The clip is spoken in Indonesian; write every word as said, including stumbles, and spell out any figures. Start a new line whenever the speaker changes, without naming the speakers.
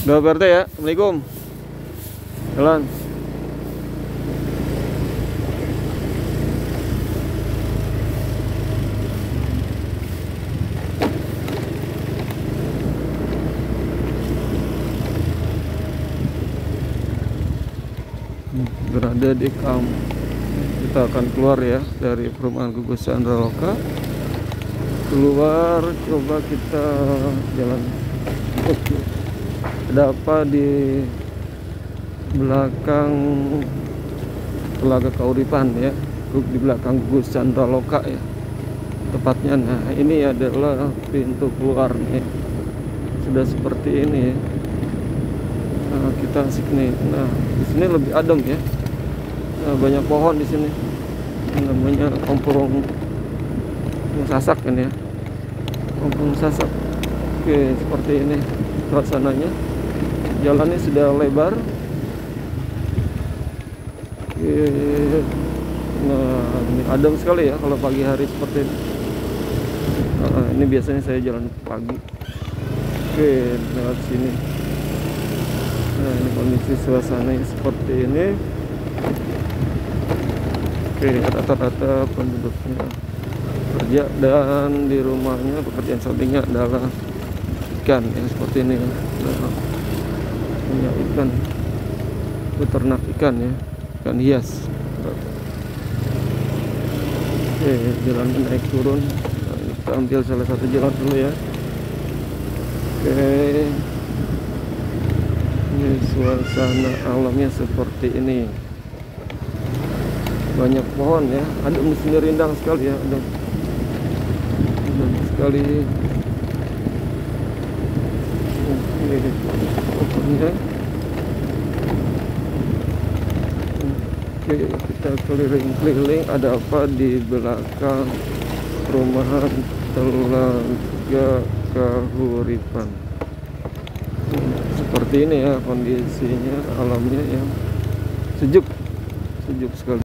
Udah P R T ya. Assalamualaikum. Jalan. Berada di kampung. Kita akan keluar ya dari perumahan Gugus Chandraloka. Keluar, coba kita jalan. Oke. Ada apa di belakang Telaga Kauripan ya, di belakang Gugus Chandraloka ya tepatnya. Nah, ini adalah pintu keluar nih, sudah seperti ini ya. Nah, kita asik nih. Nah, di sini lebih adem ya. Nah, banyak pohon di sini. Ini namanya Kampung Sasak kan ya. Kampung Sasak. Oke, seperti ini suasananya. Jalannya sudah lebar. Oke. Nah, ini adem sekali ya kalau pagi hari seperti ini. Nah, ini biasanya saya jalan pagi. Oke, lewat sini. Nah, ini kondisi suasananya seperti ini. Oke, rata-rata penduduknya kerja dan di rumahnya pekerjaan sampingnya adalah ikan ya, seperti ini. Nah, punya ikan, beternak ikan ya, ikan hias. Oke, jalan naik turun. Nah, kita ambil salah satu jalan dulu ya. Oke, ini suasana alamnya seperti ini. Banyak pohon ya, adem di sini, rindang sekali ya, adem, adem sekali. Oke, pohonnya. Oke, kita keliling-keliling. Ada apa di belakang perumahan Telaga Kauripan? Seperti ini ya kondisinya, alamnya yang sejuk, sejuk sekali.